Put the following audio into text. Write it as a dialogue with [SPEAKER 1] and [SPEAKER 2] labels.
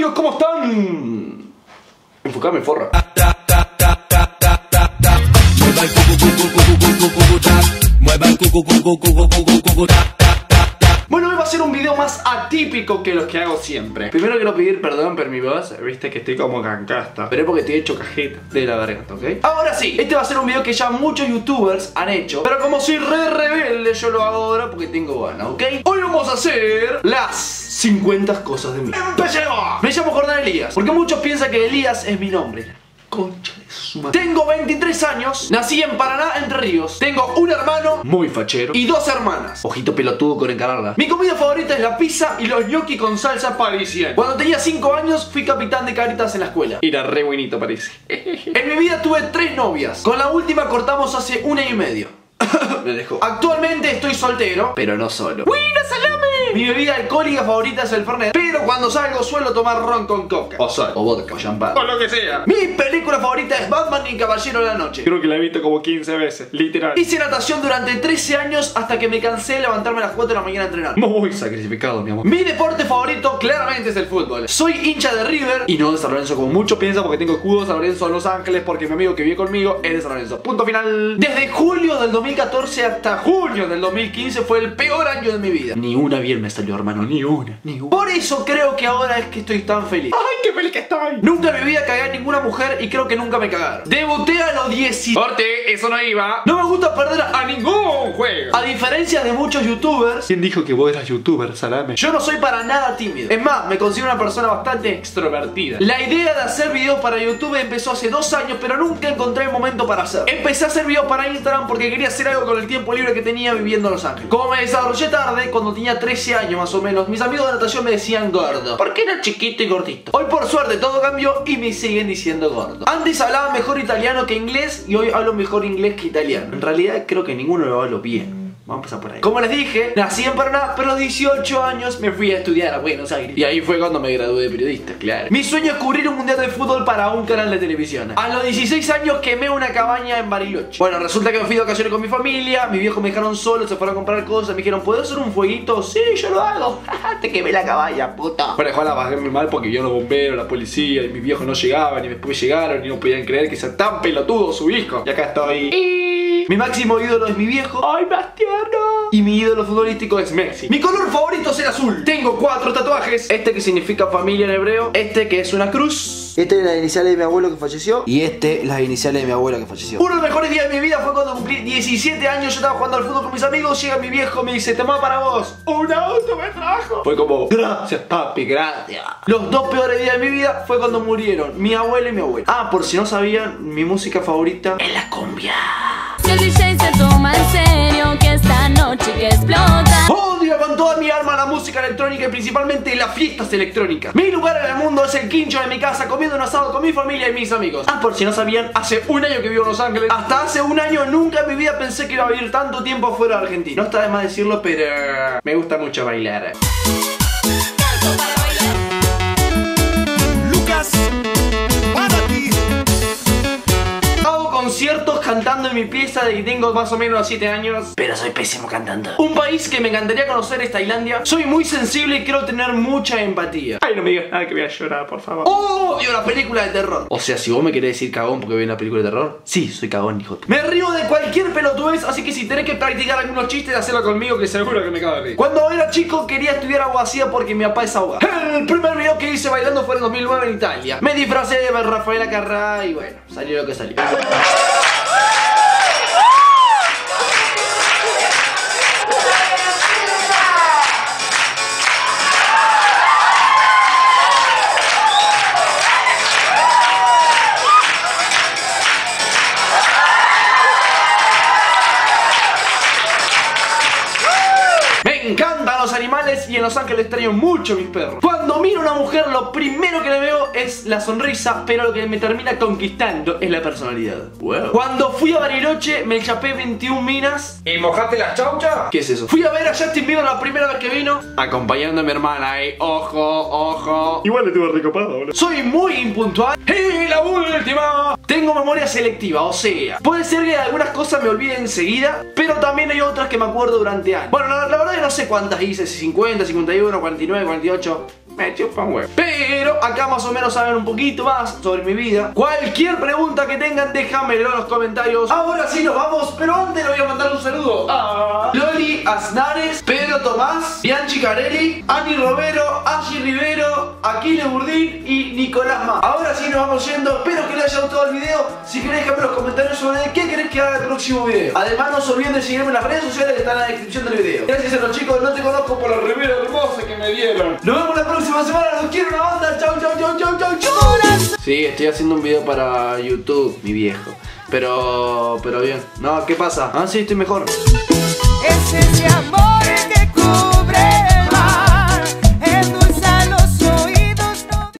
[SPEAKER 1] amigos, ¿cómo están? Enfocame, forra. Bueno, hoy va a ser un video más atípico que los que hago siempre. Primero quiero pedir perdón por mi voz. Viste que estoy como cancasta, pero es porque estoy hecho cajeta de la garganta, ¿ok? Ahora sí, este va a ser un video que ya muchos youtubers han hecho, pero como soy re rebelde, yo lo hago ahora porque tengo ganas, ¿ok? Hoy vamos a hacer las 50 cosas de mí. ¡Empecemos! Me llamo Jordán Elías, porque muchos piensan que Elías es mi nombre. Concha de su madre. Tengo 23 años, nací en Paraná, Entre Ríos. Tengo un hermano, muy fachero, y 2 hermanas. Ojito pelotudo con encararla. Mi comida favorita es la pizza y los gnocchi con salsa parisiana. Cuando tenía 5 años fui capitán de caritas en la escuela. Era re buenito, parece. En mi vida tuve 3 novias. Con la última cortamos hace 1 año y medio. Me dejó. Actualmente estoy soltero, pero no solo. ¡Buena salame! Mi bebida alcohólica favorita es el Fernet, pero cuando salgo suelo tomar ron con coca, o sol, o vodka, o champán, o lo que sea. Mi película favorita es Batman y Caballero de la Noche. Creo que la he visto como 15 veces, literal. Hice natación durante 13 años hasta que me cansé de levantarme a las 4 de la mañana a entrenar. Muy sacrificado, mi amor. Mi deporte favorito claramente es el fútbol. Soy hincha de River y no de San Lorenzo como muchos piensan, porque tengo escudo de San Lorenzo en Los Ángeles, porque mi amigo que vive conmigo es de San Lorenzo. Punto final. Desde julio del 2014 hasta junio del 2015 fue el peor año de mi vida. Ni una bien me salió, hermano, ni una. Por eso creo que ahora es que estoy tan feliz. ¡Ay, qué feliz que estoy! Nunca en mi vida cagué a ninguna mujer y creo que nunca me cagaron. Debuté a los 10. Corte, eso no iba. No me gusta perder a ningún juego. A diferencia de muchos youtubers. ¿Quién dijo que vos eras youtuber, salame? Yo no soy para nada tímido. Es más, me considero una persona bastante extrovertida. La idea de hacer videos para YouTube empezó hace 2 años, pero nunca encontré el momento para hacerlo. Empecé a hacer videos para Instagram porque quería hacer algo con el tiempo libre que tenía viviendo en Los Ángeles. Como me desarrollé tarde, cuando tenía 13 años más o menos, mis amigos de natación me decían gordo, porque era chiquito y gordito. Hoy por suerte todo cambió y me siguen diciendo gordo. Antes hablaba mejor italiano que inglés y hoy hablo mejor inglés que italiano. En realidad creo que ninguno lo hablo bien. Vamos a empezar por ahí. Como les dije, nací en Paraná, pero a los 18 años me fui a estudiar a Buenos Aires. Y ahí fue cuando me gradué de periodista, claro. Mi sueño es cubrir un mundial de fútbol para un canal de televisión. A los 16 años quemé una cabaña en Bariloche. Bueno, resulta que me fui de vacaciones con mi familia. Mis viejos me dejaron solo, se fueron a comprar cosas. Me dijeron, ¿puedo hacer un fueguito? Sí, yo lo hago. Te quemé la cabaña, puta. Bueno, ojalá bajarme mal porque yo los bomberos, la policía y mis viejos no llegaban. Y después llegaron y no podían creer que sea tan pelotudo su hijo. Y acá estoy. Mi máximo ídolo es mi viejo. ¡Ay, más tierno! Y mi ídolo futbolístico es Messi. Mi color favorito es el azul. Tengo 4 tatuajes. Este que significa familia en hebreo. Este que es una cruz.
[SPEAKER 2] Este es las iniciales de mi abuelo que falleció. Y este, las iniciales de mi abuela que falleció.
[SPEAKER 1] Uno de los mejores días de mi vida fue cuando cumplí 17 años. Yo estaba jugando al fútbol con mis amigos. Llega mi viejo, me dice, toma para vos. Un auto me trajo. Fue como, gracias papi, gracias. Los 2 peores días de mi vida fue cuando murieron mi abuelo y mi abuela. Ah, por si no sabían, mi música favorita es la cumbia.
[SPEAKER 3] Si el DJ se toma en serio que esta noche que explota.
[SPEAKER 1] Odio con toda mi alma la música electrónica y principalmente las fiestas electrónicas. Mi lugar en el mundo es el quincho de mi casa, comiendo un asado con mi familia y mis amigos. Ah, por si no sabían, hace 1 año que vivo en Los Ángeles. Hasta hace 1 año nunca en mi vida pensé que iba a vivir tanto tiempo afuera de Argentina. No está de más decirlo, pero me gusta mucho bailar.
[SPEAKER 3] Canto para bailar.
[SPEAKER 4] Lucas, para ti.
[SPEAKER 1] Hago conciertos cantando en mi pieza de que tengo más o menos 7 años, pero soy pésimo cantando. Un país que me encantaría conocer es Tailandia. Soy muy sensible y quiero tener mucha empatía. Ay, no me digas nada que voy a llorar, por favor. Odio la película de terror. O sea, si vos me querés decir cagón porque veo una película de terror, sí, soy cagón, hijo. Me río de cualquier pelotudez, así que si tenés que practicar algunos chistes, hacelo conmigo que seguro que me cago de reír. Cuando era chico quería estudiar abogacía porque mi papá es abogado. El primer video que hice bailando fue en 2009 en Italia. Me disfracé de Rafaela Carrá y bueno, salió lo que salió. Me encantan los animales y en Los Ángeles extraño mucho mis perros. Cuando miro a una mujer lo primero que le veo es la sonrisa, pero lo que me termina conquistando es la personalidad. Wow. Cuando fui a Bariloche me chapé 21 minas.
[SPEAKER 4] ¿Y mojaste las chauchas?
[SPEAKER 1] ¿Qué es eso? Fui a ver a Justin Bieber la primera vez que vino, acompañando a mi hermana ahí. Ojo, ojo.
[SPEAKER 4] Igual le tuve recopado, boludo.
[SPEAKER 1] Soy muy impuntual. ¡Y la última! Tengo memoria selectiva, o sea, puede ser que de algunas cosas me olvide enseguida, pero también hay otras que me acuerdo durante años. Bueno, la verdad que no sé cuántas hice, si 50, 51, 49, 48. me chupan huevo. Pero acá más o menos saben un poquito más sobre mi vida. Cualquier pregunta que tengan, déjamelo en los comentarios. Ahora sí nos vamos, pero antes le voy a mandar un saludo a Loli Aznares, Pedro Tomás, Bianchi Carelli, Ani Romero, Angie Rivero, Aquiles Burdín y Nicolás Ma. Ahora sí nos vamos yendo. Espero que les haya gustado el video. Si querés, déjame en los comentarios sobre qué querés que haga el próximo video. Además, no se olviden de seguirme en las redes sociales que están en la descripción del video. Gracias a los chicos, no te conozco por la remera hermosa que me dieron. Nos vemos la próxima semana. Los quiero una banda. Chau, chau, chau, chau, chau, chau. Sí, estoy haciendo un video para YouTube, mi viejo. Pero bien. No, ¿qué pasa? Ah, sí, estoy mejor.
[SPEAKER 5] Es ese amor.